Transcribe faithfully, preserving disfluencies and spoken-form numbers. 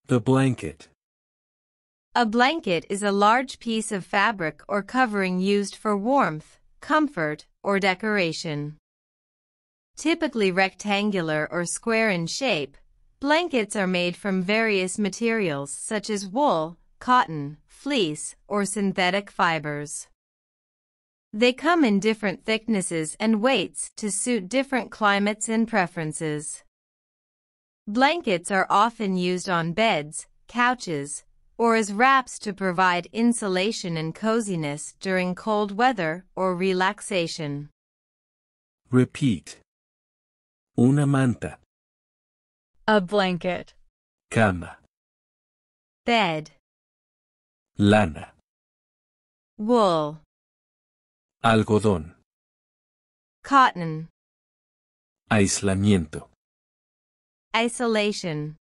The blanket. A blanket is a large piece of fabric or covering used for warmth, comfort, or decoration. Typically rectangular or square in shape, blankets are made from various materials such as wool, cotton, fleece, or synthetic fibers. They come in different thicknesses and weights to suit different climates and preferences. Blankets are often used on beds, couches, or as wraps to provide insulation and coziness during cold weather or relaxation. Repeat. Una manta. A blanket. Cama. Bed. Lana. Wool. Algodón. Cotton. Aislamiento. Isolation.